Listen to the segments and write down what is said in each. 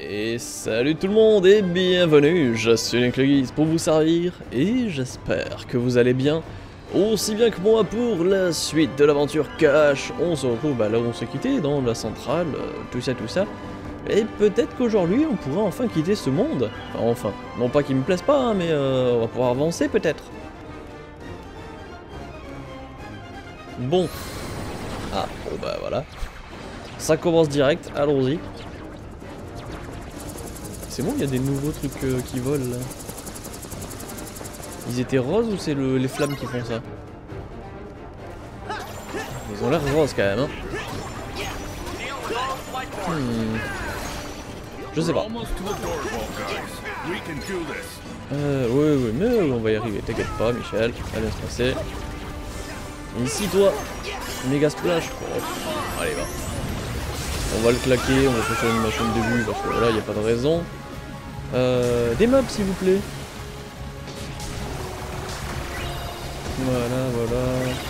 Et salut tout le monde et bienvenue, je suis Linklegeese pour vous servir et j'espère que vous allez bien, aussi bien que moi pour la suite de l'aventure Cache. On se retrouve là où on s'est quitté, dans la centrale, tout ça, et peut-être qu'aujourd'hui on pourra enfin quitter ce monde. Enfin, non pas qu'il me plaise pas, hein, mais on va pouvoir avancer peut-être. Bon. Ah, bon bah voilà. Ça commence direct, allons-y. C'est bon, il y a des nouveaux trucs qui volent là. Ils étaient roses ou c'est les flammes qui font ça? Ils ont l'air roses quand même, hein. Je sais pas. Oui, mais on va y arriver, t'inquiète pas, Michel. Allez, se passer. Ici, toi, méga splash. Oh, allez, va. On va le claquer, on va faire une machine de vue parce que voilà, il n'y a pas de raison. Des mobs s'il vous plaît. Voilà.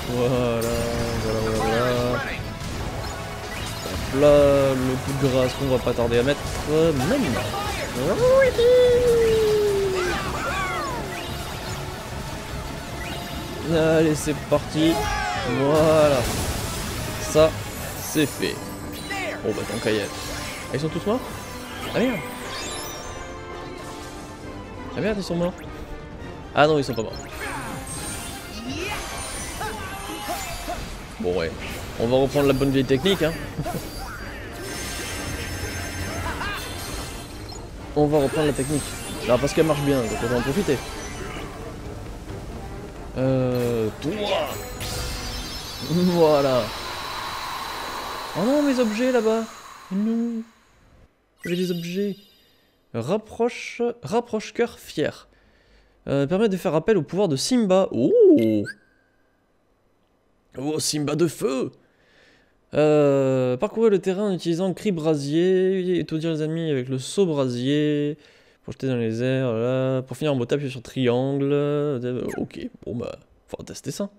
Hop là, le coup de grâce qu'on va pas tarder à mettre maintenant. Allez, c'est parti. Voilà. Ça, c'est fait. Bon bah tant qu'à y être. Ah, ils sont tous morts? Ah merde. Ah merde, ils sont morts. Ah non, ils sont pas morts. Bon ouais, on va reprendre la bonne vieille technique, hein. On va reprendre la technique. Alors parce qu'elle marche bien, donc on va en profiter. Toi. Voilà. Oh non, mes objets là-bas. Non. J'ai des objets. Rapproche cœur fier. Permet de faire appel au pouvoir de Simba. Oh, oh, Simba de feu. Parcourir le terrain en utilisant le cri brasier, étourdir les ennemis avec le saut brasier, projeter dans les airs, là. Pour finir en mode appuyer sur triangle. Ok, bon bah, faut tester ça.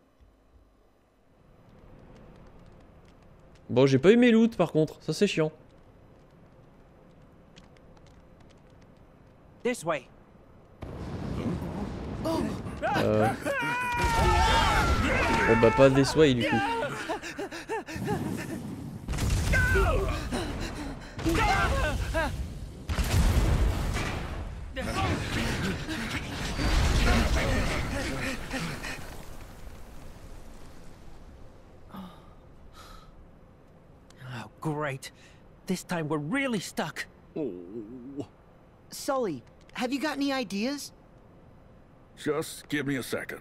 Bon, j'ai pas eu mes loots par contre, ça c'est chiant. This way. Bon bah pas this way du coup. Oh, great. This time we're really stuck. Oh. Sully, have you got any ideas? Just give me a second.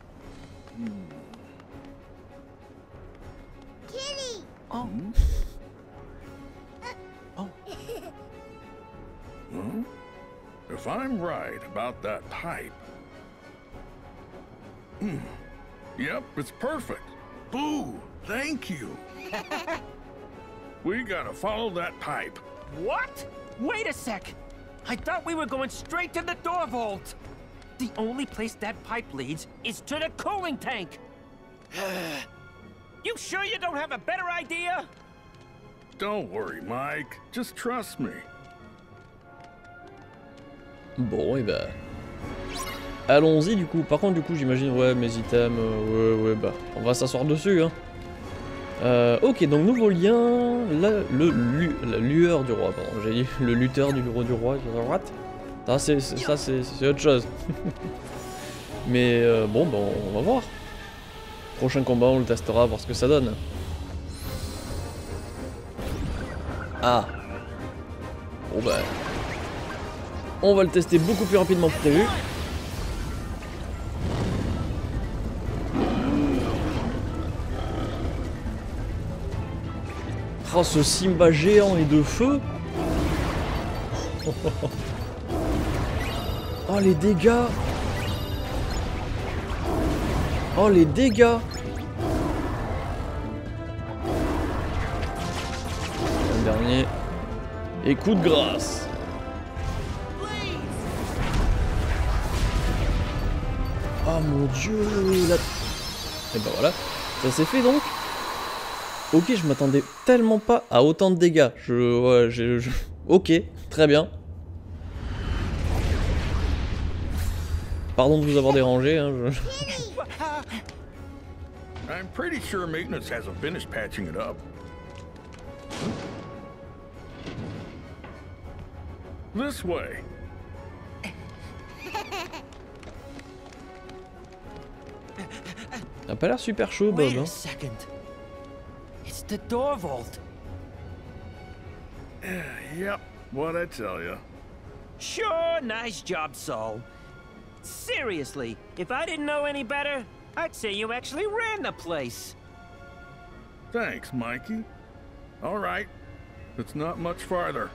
Kitty! Oh. Oh. Huh? If I'm right about that pipe... Yep, it's perfect. Boo! Thank you. We gotta follow that pipe. What? Wait a sec. I thought we were going straight to the door vault. The only place that pipe leads is to the cooling tank. You sure you don't have a better idea? Don't worry, Mike. Just trust me. Bon et bah... Allons-y du coup. Par contre du coup j'imagine, ouais, mes items, ouais, bah... On va s'asseoir dessus, hein. Ok, donc nouveau lien... La lueur du roi, pardon. J'ai dit le lutteur du roi, ah, ça c'est autre chose. Mais bon, bah, on va voir. Prochain combat, on le testera, voir ce que ça donne. Ah. Bon bah... On va le tester beaucoup plus rapidement que prévu. Oh, ce Simba géant et de feu. Oh, les dégâts. Oh, les dégâts. Un dernier. Et coup de grâce. Oh mon dieu, là... Et ben voilà, ça s'est fait donc. Ok, je m'attendais tellement pas à autant de dégâts. Ok, très bien. Pardon de vous avoir dérangé. Hein, I'm pretty sure maintenance hasn't finished patching it up. This way. Ça a pas l'air super chaud, Bob. Wait Hein. a second. It's the door vault. Yep, what'd I tell you? Sure, nice job, Sol. Seriously, if I didn't know any better, I'd say you actually ran the place. Thanks, Mikey. All right, it's not much farther.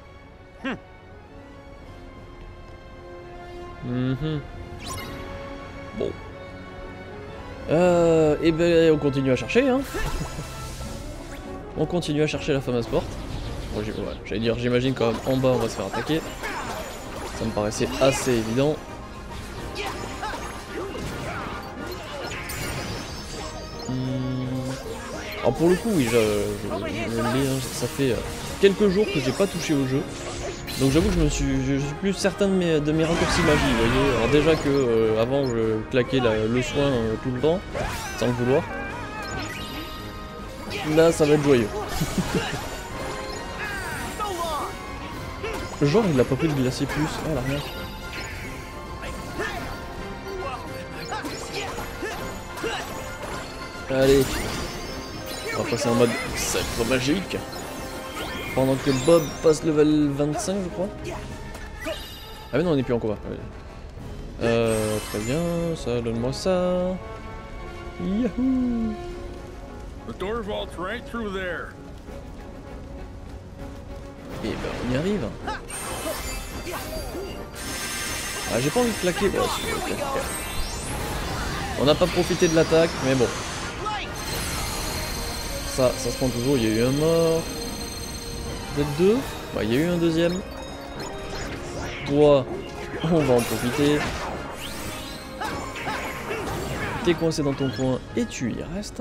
Mhm. Bon. Et ben on continue à chercher, hein. On continue à chercher la fameuse porte. Bon, ouais, j'allais dire, j'imagine quand même en bas on va se faire attaquer. Ça me paraissait assez évident. Alors pour le coup, oui, je le lis, hein, ça fait quelques jours que j'ai pas touché au jeu. Donc j'avoue que je suis plus certain de mes raccourcis magie, vous voyez. Alors déjà que avant je claquais le soin tout le temps, sans le vouloir. Là ça va être joyeux. Genre il a pas pris de glacier plus, oh la merde. Allez, on va passer en mode sacre magique. Pendant que Bob passe level 25 je crois. Ah mais non on n'est plus en combat. Très bien, ça donne-moi ça. Yahoo! The door vault's right through there. Et ben on y arrive. Ah j'ai pas envie de claquer. Ouais, okay. On n'a pas profité de l'attaque, mais bon. Ça se prend toujours, il y a eu un mort. Peut-être deux. Ouais, il y a eu un deuxième. Toi, on va en profiter. T'es coincé dans ton coin et tu y restes.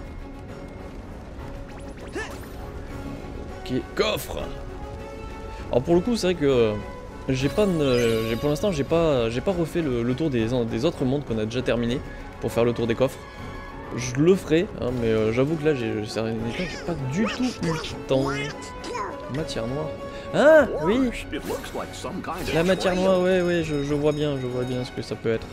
Ok, coffre. Alors pour le coup, c'est vrai que j'ai pas, pour l'instant, j'ai pas refait le tour des autres mondes qu'on a déjà terminé pour faire le tour des coffres. Je le ferai, hein, mais j'avoue que là, j'ai pas du tout eu le temps. Matière noire. Ah oui. La matière noire, ouais, je vois bien ce que ça peut être.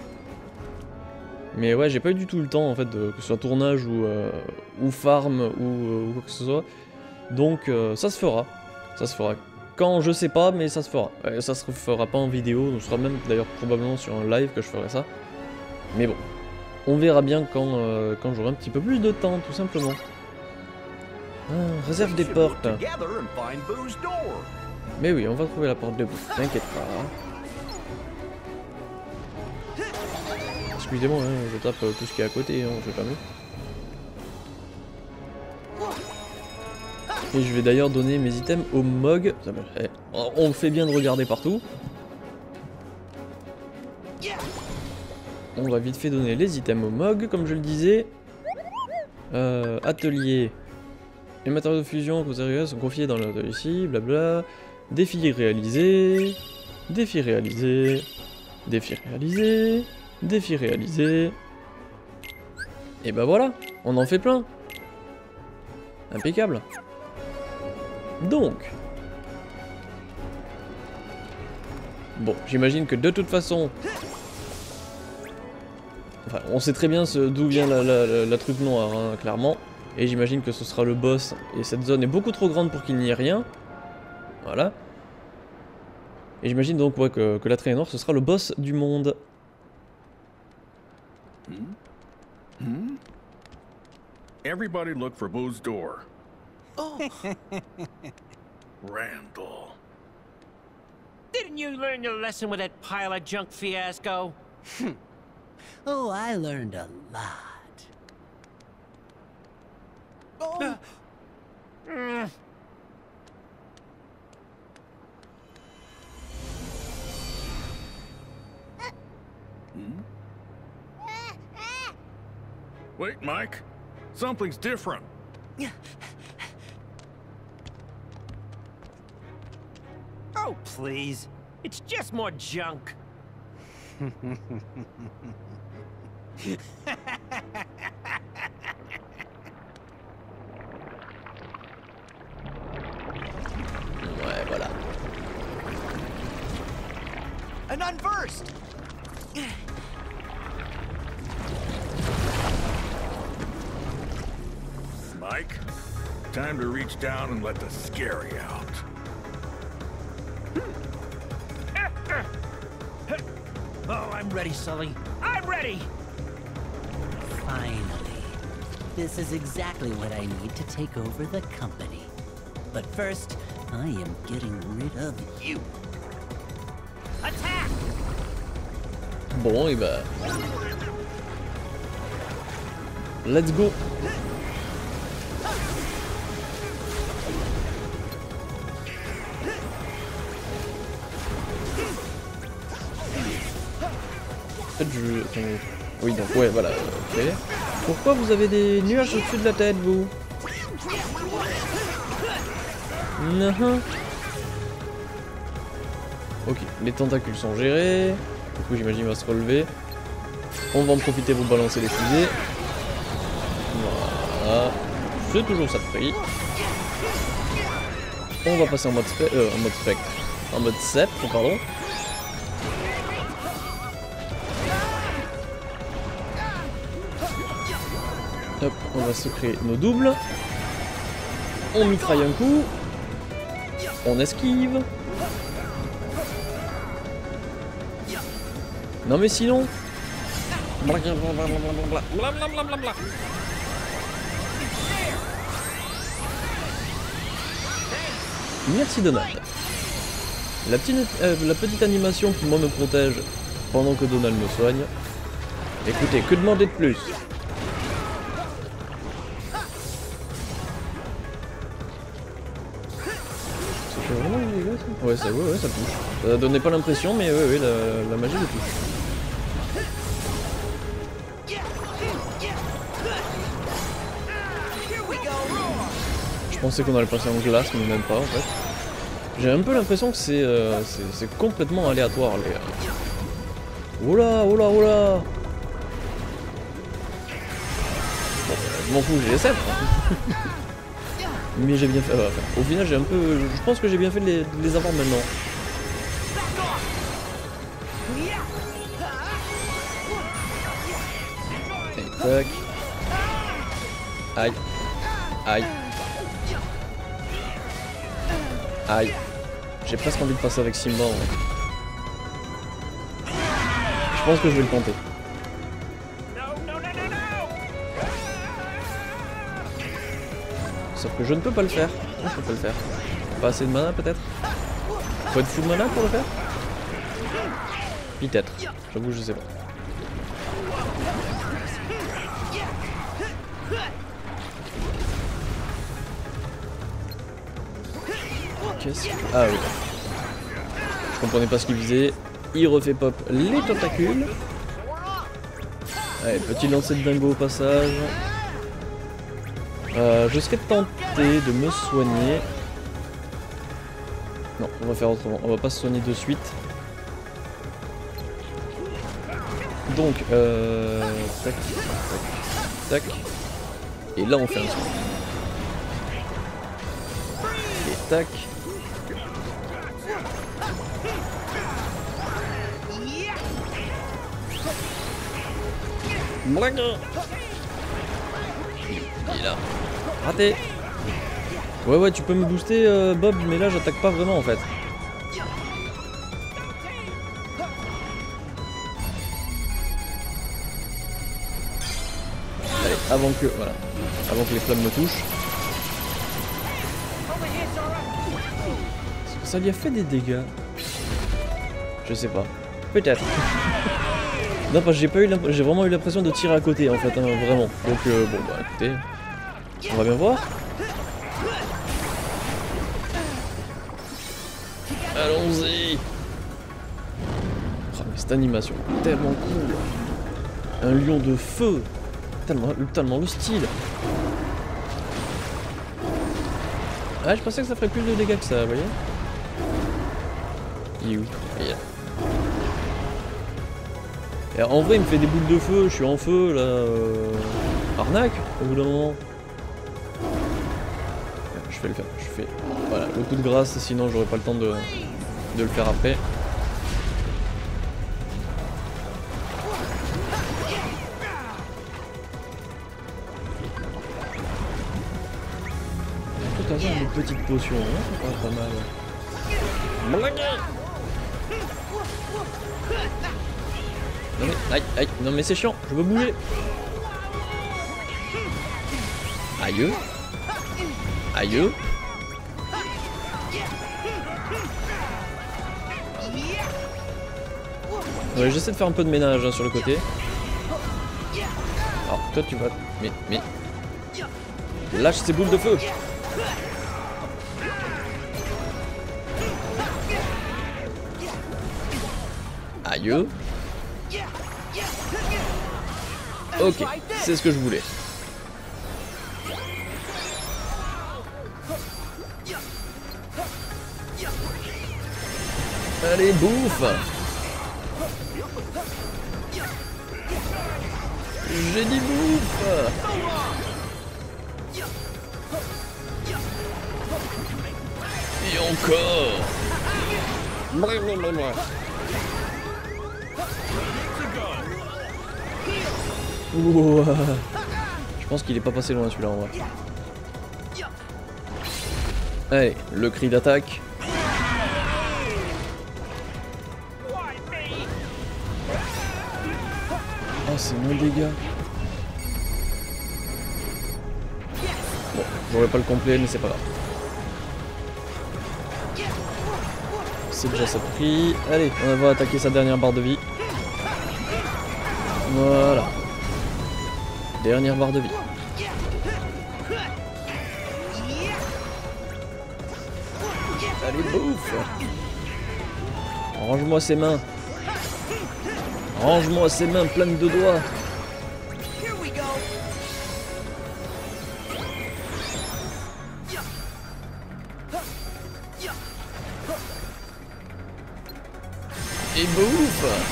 Mais ouais, j'ai pas eu du tout le temps en fait, que ce soit tournage ou farm ou quoi que ce soit. Donc ça se fera. Ça se fera. Quand je sais pas, mais ça se fera. Ça se fera pas en vidéo, ce sera même d'ailleurs probablement sur un live que je ferai ça. Mais bon, on verra bien quand j'aurai un petit peu plus de temps, tout simplement. Ah, réserve des portes. Mais oui, on va trouver la porte de bout, t'inquiète pas. Excusez-moi, hein, je tape tout ce qui est à côté, hein, on sait jamais. Et je vais d'ailleurs donner mes items au Mog. On fait bien de regarder partout. On va vite fait donner les items au Mog, comme je le disais. Atelier. Les matériaux de fusion que vous avez sont confiés dans l'atelier ici, blabla. Défi réalisé. Défi réalisé. Défi réalisé. Défi réalisé. Et bah voilà, on en fait plein. Impeccable. Donc. Bon, j'imagine que de toute façon... Enfin, on sait très bien d'où vient la truc noire, hein, clairement. Et j'imagine que ce sera le boss. Et cette zone est beaucoup trop grande pour qu'il n'y ait rien. Voilà. Et j'imagine donc ouais, que la traînée noire, ce sera le boss du monde. Everybody look for Boo's door. Oh. Randall. Didn't you learn your lesson with that pile of junk fiasco? Oh, I learned a lot. Oh. Wait, Mike. Something's different. Oh, please. It's just more junk. Ouais, voilà. An unversed! Mike, time to reach down and let the scary out. Oh, I'm ready, Sully. I'm ready! Finally. This is exactly what I need to take over the company. But first, I am getting rid of you. Attack! Bon, et bah. Let's go! En fait, je... Attendez. Oui, donc, ouais, voilà. Ok. Pourquoi vous avez des nuages au-dessus de la tête, vous? Non. Ok, les tentacules sont gérés. Du coup, j'imagine qu'il va se relever. On va en profiter pour balancer les fusées. Voilà. C'est toujours ça de prix. On va passer en mode spectre. En mode sceptre, pardon. Hop, on va se créer nos doubles. On mitraille un coup. On esquive. Non mais sinon... Merci Donald. La petite animation qui moi me protège pendant que Donald me soigne. Écoutez, que demander de plus? Ça fait vraiment des dégâts ça? Ouais, ça touche. Ça donnait pas l'impression mais ouais, la magie le touche. Je pensais qu'on allait passer en glace, mais même pas en fait. J'ai un peu l'impression que c'est complètement aléatoire les... Oula, oula, oula. Bon, je m'en fous, j'ai les sceptres. Mais j'ai bien fait... au final, j'ai un peu... Je pense que j'ai bien fait de les avoir maintenant. Et tac. Aïe. Aïe. Aïe. J'ai presque envie de passer avec Simba en fait. Je pense que je vais le tenter. Sauf que je ne peux pas le faire. Je peux pas le faire. Pas assez de mana peut-être. Faut être full mana pour le faire. Peut-être. J'avoue je sais pas. Ah oui. Je comprenais pas ce qu'il faisait. Il refait pop les tentacules. Allez, petit lancer de dingo au passage. Je serais tenté de me soigner. Non, on va faire autrement. On va pas se soigner de suite. Donc, tac, tac, tac. Et là, on fait un soin. Et tac. Blague. Il est là. Raté. Ouais, tu peux me booster, Bob, mais là, j'attaque pas vraiment en fait. Allez, avant que les flammes me touchent. Est-ce que ça lui a fait des dégâts? Je sais pas. Peut-être. Non, parce que j'ai vraiment eu l'impression de tirer à côté en fait, hein, vraiment. Donc bon bah écoutez, on va bien voir. Allons-y. Oh, mais cette animation, tellement cool. Un lion de feu, tellement le style. Ah, je pensais que ça ferait plus de dégâts que ça, vous voyez. Il est où? Il est là. Et en vrai, il me fait des boules de feu, je suis en feu là. Arnaque au bout d'un moment. Je vais le faire, je fais. Voilà, le coup de grâce, sinon j'aurais pas le temps de le faire après. Peut avoir une petite potion, hein, pas mal. Non mais, aïe, aïe, non mais c'est chiant, je veux bouger. Aïe. Aïe. Ouais, j'essaie de faire un peu de ménage hein, sur le côté. Alors toi tu vas... Mais... Lâche ces boules de feu. Aïe. Ok, c'est ce que je voulais. Allez, bouffe. J'ai dit bouffe. Et encore. Ouh. Je pense qu'il est pas passé loin celui-là en vrai. Allez, le cri d'attaque. Oh, c'est mon dégât. Bon, j'aurais pas le complet, mais c'est pas grave. C'est déjà ça de prix. Allez, on va attaquer sa dernière barre de vie. Voilà. Dernière barre de vie. Allez, bouffe. Range-moi ses mains. Range-moi ses mains pleines de doigts. Et bouffe.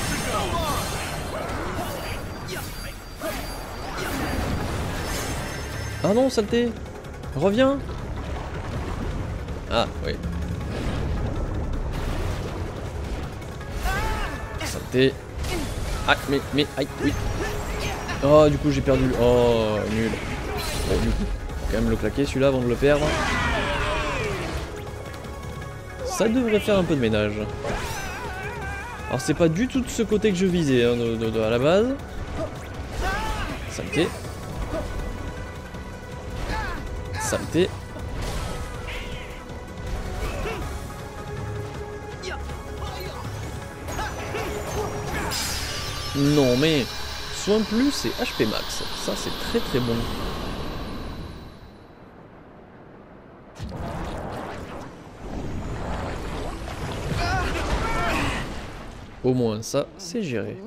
Ah non, saleté. Reviens. Ah, oui. Saleté. Ah, mais, aïe, oui. Oh, du coup, j'ai perdu. Oh, nul. Bon, du coup, faut quand même le claquer celui-là avant de le perdre. Ça devrait faire un peu de ménage. Alors, c'est pas du tout de ce côté que je visais, hein, à la base. Saleté. Saleté. Non mais soin plus et HP max, ça c'est très très bon. Au moins ça c'est géré.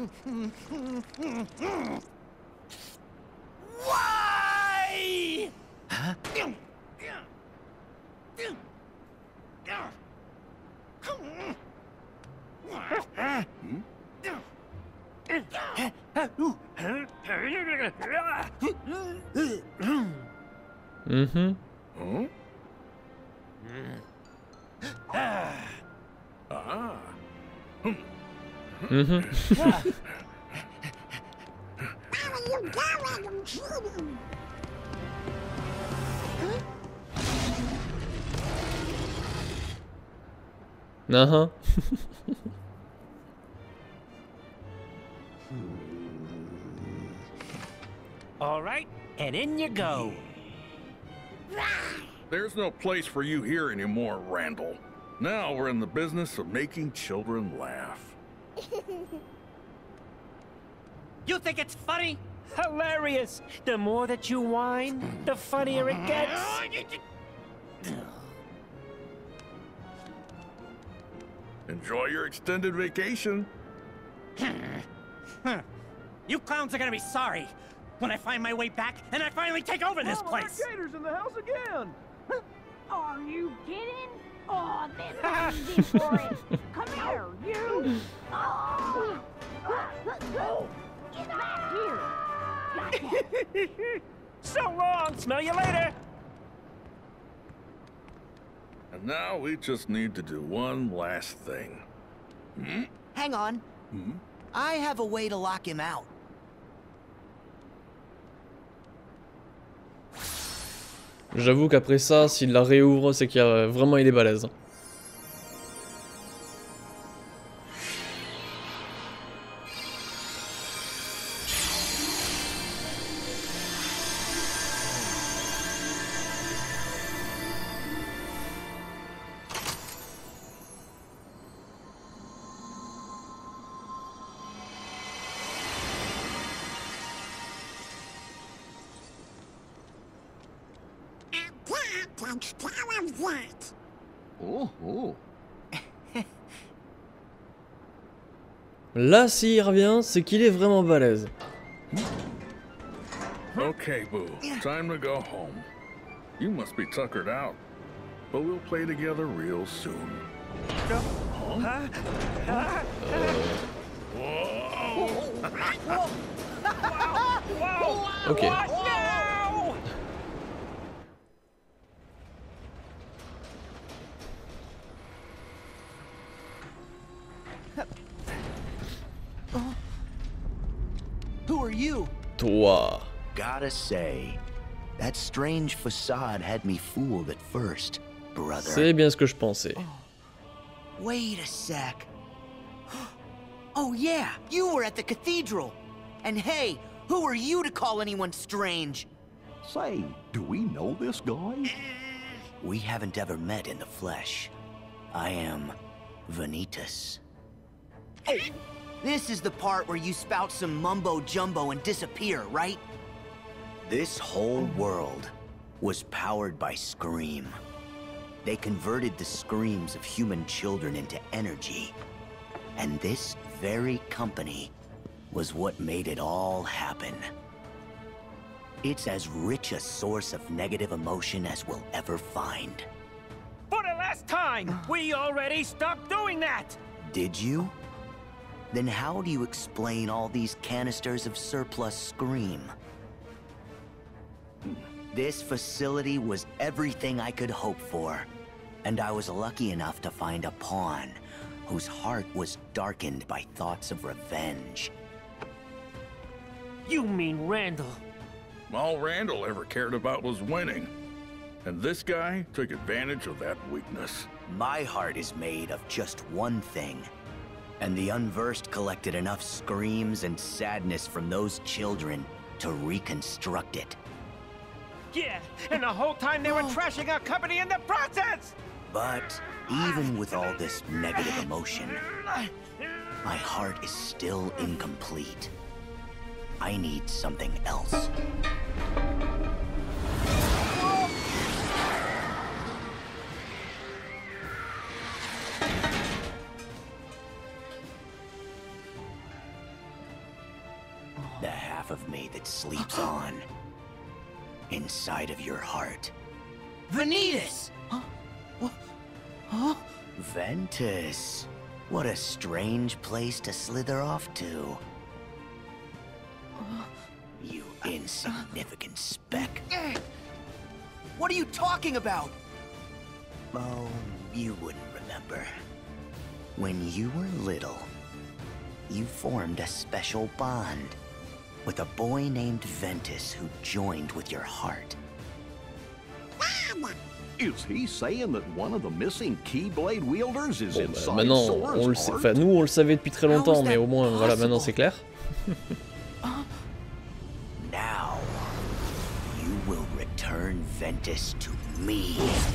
Mhm. Mhm. Uh-huh. All right, and in you go. There's no place for you here anymore, Randall. Now we're in the business of making children laugh. You think it's funny? Hilarious. The more that you whine, the funnier it gets. Enjoy your extended vacation. You clowns are gonna be sorry when I find my way back and I finally take over this place. Gators in the house again. Are you kidding? Oh, this is easy for it. Come here, you. Oh. Get back here. Gotcha. So long. Smell you later. And now we just need to do one last thing. Hang on. I have a way to lock him out. J'avoue qu'après ça, s'il la réouvre, c'est qu'il y a vraiment il est balèze. Là, s'il revient, c'est qu'il est vraiment balèze. Okay, Boo. Time to go home. You must be tuckered out. But we'll play together real soon. Ok. No! Who are you? Toi. Gotta say, that strange facade had me fooled at first, brother. C'est bien ce que je pensais. Wait a sec. Oh yeah, you were at the cathedral. And hey, who are you to call anyone strange? Say, do we know this guy? We haven't ever met in the flesh. I am Vanitas. Oh, this is the part where you spout some mumbo-jumbo and disappear, right? This whole world was powered by Scream. They converted the screams of human children into energy. And this very company was what made it all happen. It's as rich a source of negative emotion as we'll ever find. For the last time, we already stopped doing that. Did you? Then how do you explain all these canisters of surplus Scream? This facility was everything I could hope for. And I was lucky enough to find a pawn whose heart was darkened by thoughts of revenge. You mean Randall? All Randall ever cared about was winning. And this guy took advantage of that weakness. My heart is made of just one thing. And the Unversed collected enough screams and sadness from those children to reconstruct it. Yeah, and the whole time they were trashing our company in the process! But even with all this negative emotion, my heart is still incomplete. I need something else. The half of me that sleeps on inside of your heart. Vanitas! Ventus. What a strange place to slither off to. You insignificant speck. What are you talking about? Oh, you wouldn't remember. When you were little, you formed a special bond with a boy named Ventus who joined with your heart. Is he saying that one of the missing Keyblade wielders is Bon, bah, inside maintenant, Sora's on le sait. heart? Enfin, nous, on le savait depuis très longtemps, mais au moins, voilà, maintenant c'est clair. Now, you will return Ventus to me.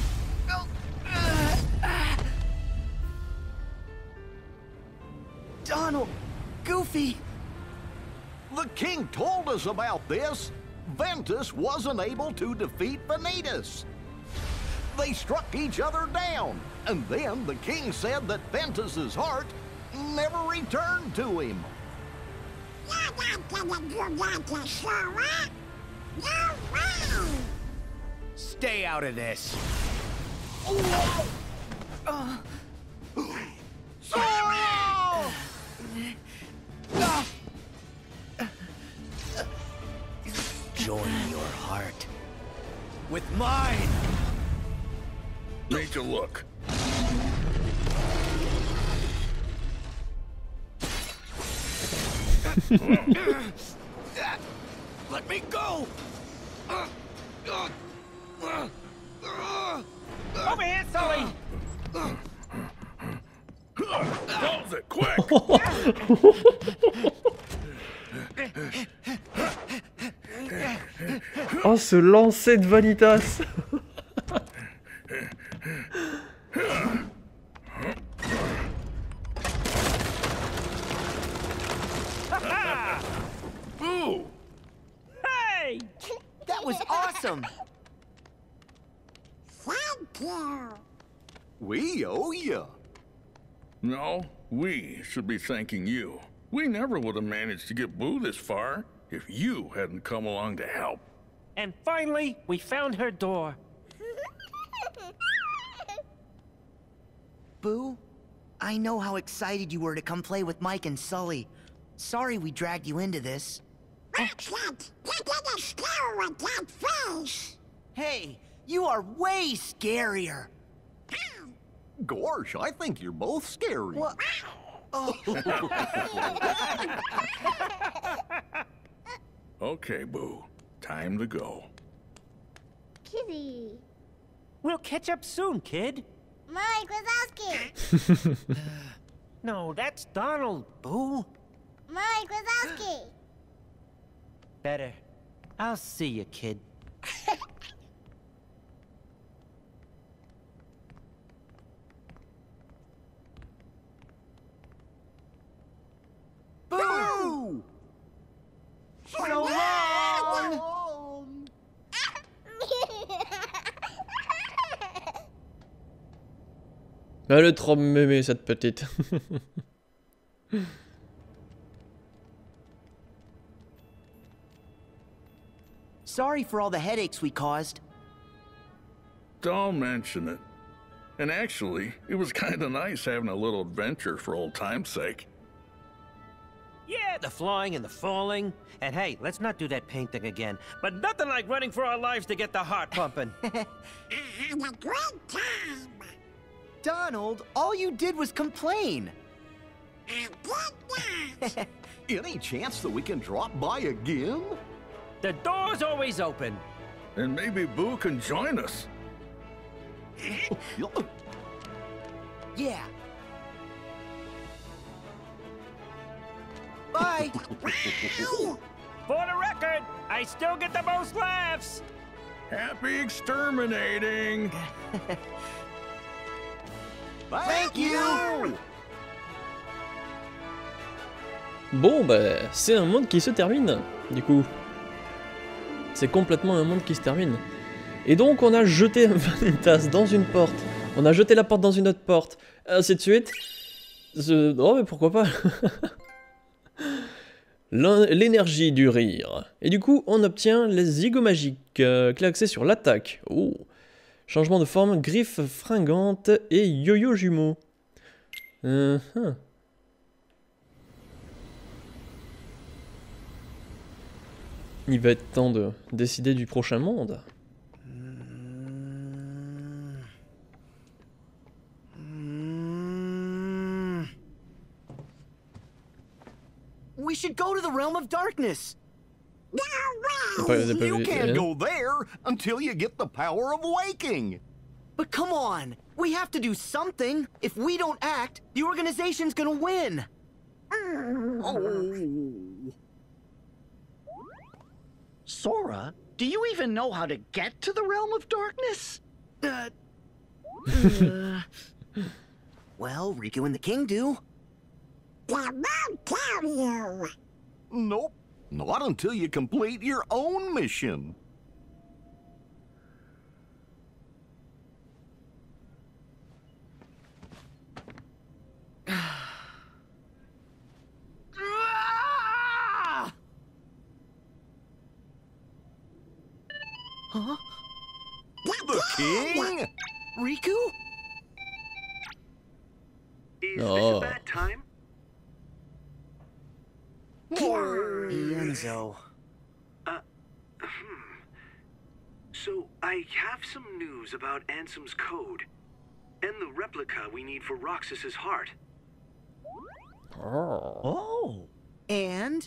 Donald! Goofy! The king told us about this. Ventus wasn't able to defeat Vanitas. They struck each other down, and then the king said that Ventus's heart never returned to him. Stay out of this. Join your heart. With mine! Need to look. Let me go! Over here, Sully! Close it, quick! Oh, ce lancer de Vanitas. Boo! Hey! That was awesome! Thank you. We owe you. No, we should be thanking you. We never would have managed to get Boo this far if you hadn't come along to help. And finally, we found her door. Boo, I know how excited you were to come play with Mike and Sully. Sorry we dragged you into this. Excellent. You didn't scare with that face. Hey, you are way scarier. Gosh, I think you're both scary. What? Okay, Boo. Time to go. Kitty. We'll catch up soon, kid. Mike Wazowski. No, that's Donald, Boo. Mike Wazowski. Better. I'll see you, kid. Boo! So long! Elle est trop mémée, cette petite. Sorry for all the headaches we caused. Don't mention it. And actually, it was kind of nice having a little adventure for old time's sake. Yeah, the flying and the falling. And hey, let's not do that paint thing again. But nothing like running for our lives to get the heart pumping. I had a great time. Donald, all you did was complain. I did not. Any chance that we can drop by again? The door's always open. And maybe Boo can join us. Yeah. Bye. For the record, I still get the most laughs. Happy exterminating! Thank you. Bon, bah, c'est un monde qui se termine, du coup. C'est complètement un monde qui se termine. Et donc, on a jeté un Vanitas dans une porte. On a jeté la porte dans une autre porte. Ainsi de suite. Oh, mais pourquoi pas. L'énergie du rire. Et du coup, on obtient les zygomatiques. Clé axée sur l'attaque. Oh. Changement de forme, griffes fringantes et yo-yo jumeaux. Il va être temps de décider du prochain monde. We should go to the realm of darkness. You can't go there until you get the power of waking. But come on, we have to do something. If we don't act, the organization's gonna win. Sora, do you even know how to get to the realm of darkness? Well, Riku and the King do. They won't tell you. Nope, not until you complete your own mission. Huh? The king? Riku? Is Oh. this a bad time? Enzo. So, I have some news about Ansem's code. And the replica we need for Roxas's heart. Oh. And?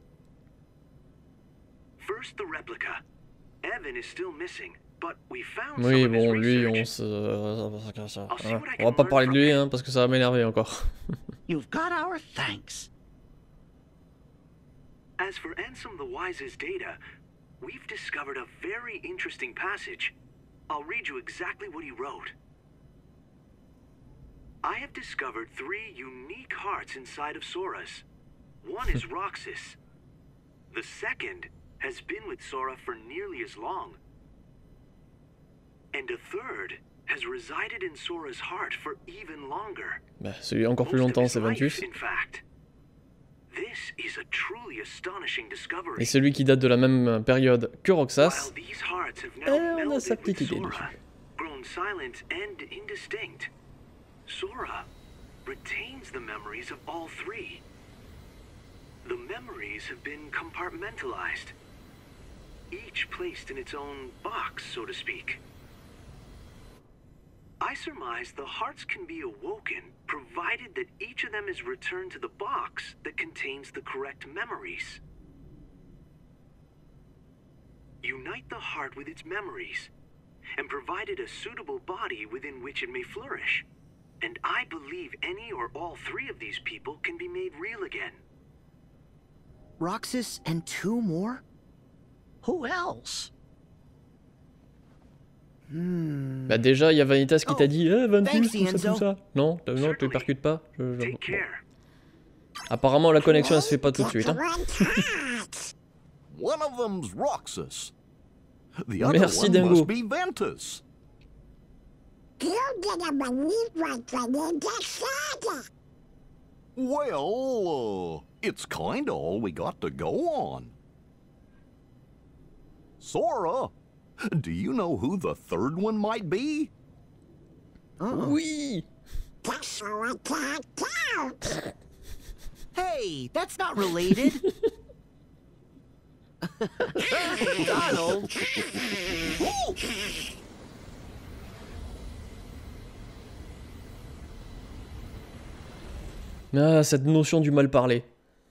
First, the replica. Evan is still missing, but we found Oui, some of his bon, lui, research. on va pas parler de lui, hein, parce que ça va m'énerver encore. You've got our thanks. As for Ansem the Wise's data, we've discovered a very interesting passage. I'll read you exactly what he wrote. I have discovered 3 unique hearts inside of Sora's. One is Roxas. The second has been with Sora for nearly as long. And a third has resided in Sora's heart for even longer. Bah, celui encore plus Most of longtemps, his c'est life, Ventus. in fact. This is a truly astonishing discovery. Et celui qui date de la même période que Roxas, While these hearts have now on a sa melded petite with idée Sora, dessus. grown silent and indistinct, Sora retains the memories of all 3. The memories have been compartmentalized, each placed in its own box, so to speak. I surmise the hearts can be awoken, provided that each of them is returned to the box that contains the correct memories. Unite the heart with its memories, and provide it a suitable body within which it may flourish. And I believe any or all 3 of these people can be made real again. Roxas and 2 more? Who else? bah déjà, il y a Vanitas qui t'a dit Ventus, thanks, tout ça, tout ça. Non, non, tu le percutes pas. Take care. Apparemment, la connexion, elle se fait pas tout de suite. Hein. One of them's Roxas. The other Merci, one Dingo. must be Ventus. You didn't believe what Vanita said. Well, it's kinda all we got to go on. Sora, do you know who the 3rd one might be? Oui. That's all I can't count. Hey, that's not related. Donald. Ah, cette notion du mal parler.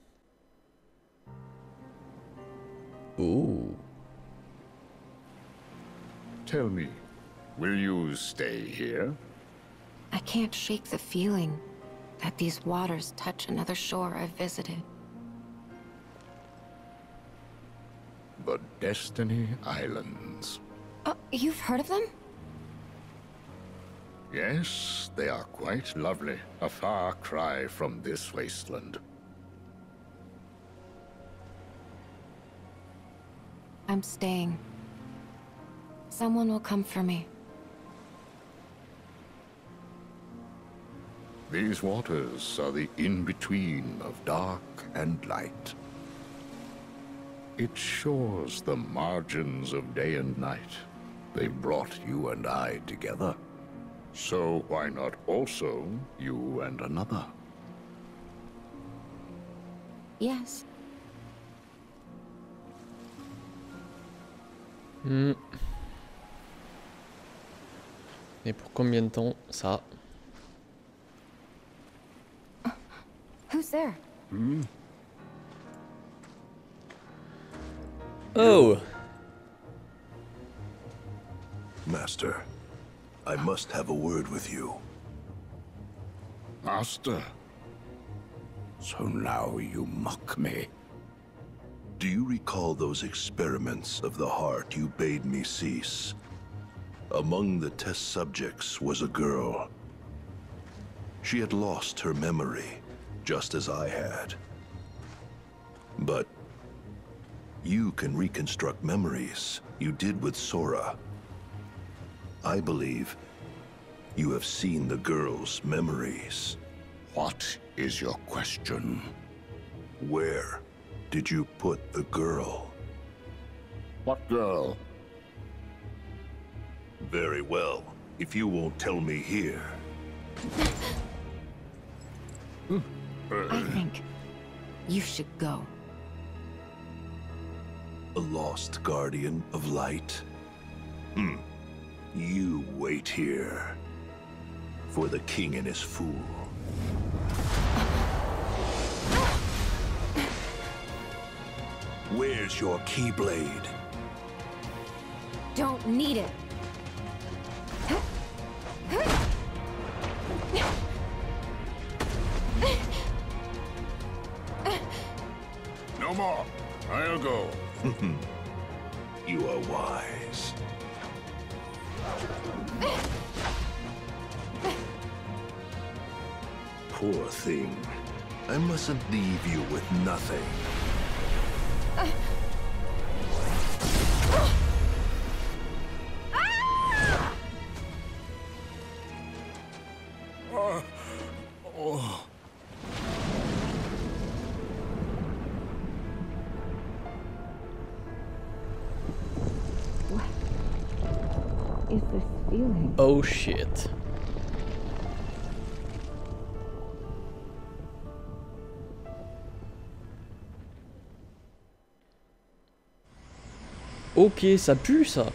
Oh. Tell me, will you stay here? I can't shake the feeling that these waters touch another shore I've visited. The Destiny Islands. Oh, you've heard of them? Yes, they are quite lovely. A far cry from this wasteland. I'm staying. Someone will come for me. These waters are the in-between of dark and light. It shores the margins of day and night. They brought you and I together. So why not also you and another? Yes. Et pour combien de temps, ça? Who's there? Oh! Master, I must have a word with you. Master, so now you mock me. Do you recall those experiments of the heart you bade me cease? Among the test subjects was a girl. She had lost her memory, just as I had. But you can reconstruct memories you did with Sora. I believe you have seen the girl's memories. What is your question? Where did you put the girl? What girl? Very well, if you won't tell me here. I think you should go. A lost guardian of light? You wait here. For the king and his fool. Where's your Keyblade? Don't need it. No more. I'll go. You are wise. Poor thing. I mustn't leave you with nothing. Is this feeling? Oh shit. Ok, ça pue ça.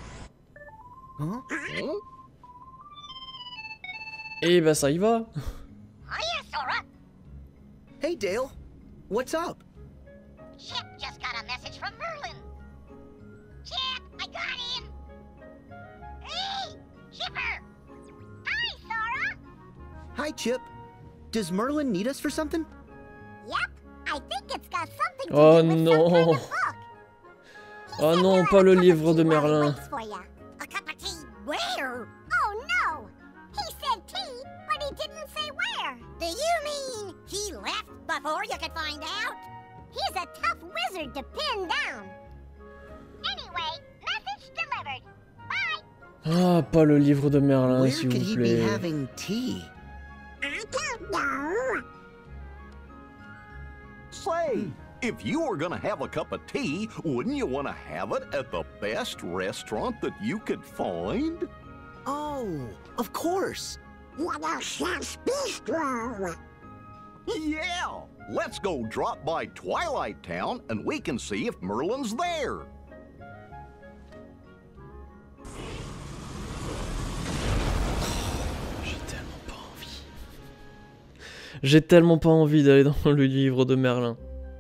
Et bah ça y va. Hiya, Sora. Hey, Dale. What's up? Chip just got a message from Merlin. Chip, I got him. Hey, Chipper. Hi, Sora. Hi, Chip. Does Merlin need us for something? Yep, I think it's got something to Oh do with non. some kind of book. Oh non, pas le livre de Merlin. For ya. A cup of tea where? Oh no! He said tea, but he didn't say where. Do you mean he left before you could find out? He's a tough wizard to pin down. Anyway, message delivered. Bye. Ah, pas le livre de Merlin, Where s'il could vous he plaît. be having tea? I don't know. Say, if you were gonna have a cup of tea, wouldn't you want to have it at the best restaurant that you could find? Oh, of course. Chef's Bistro. Yeah! Let's go drop by Twilight Town and we can see if Merlin's there. J'ai tellement pas envie d'aller dans le livre de Merlin.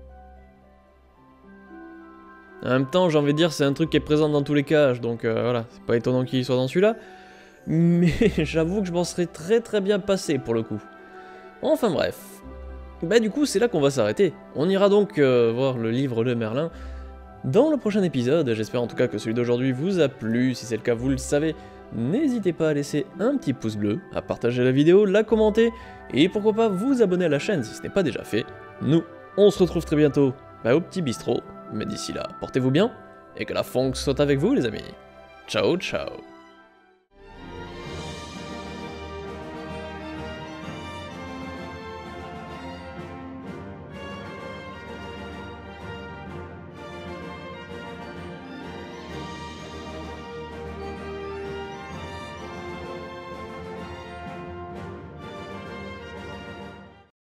En même temps, j'ai envie de dire, c'est un truc qui est présent dans tous les cages, donc voilà, c'est pas étonnant qu'il soit dans celui-là. Mais j'avoue que je m'en serais très bien passé pour le coup. Enfin bref. Bah du coup, c'est là qu'on va s'arrêter. On ira donc voir le livre de Merlin dans le prochain épisode. J'espère en tout cas que celui d'aujourd'hui vous a plu. Si c'est le cas, vous le savez, n'hésitez pas à laisser un petit pouce bleu, à partager la vidéo, la commenter, et pourquoi pas vous abonner à la chaîne si ce n'est pas déjà fait. Nous, on se retrouve très bientôt au petit bistrot. Mais d'ici là, portez-vous bien, et que la funk soit avec vous les amis. Ciao ciao.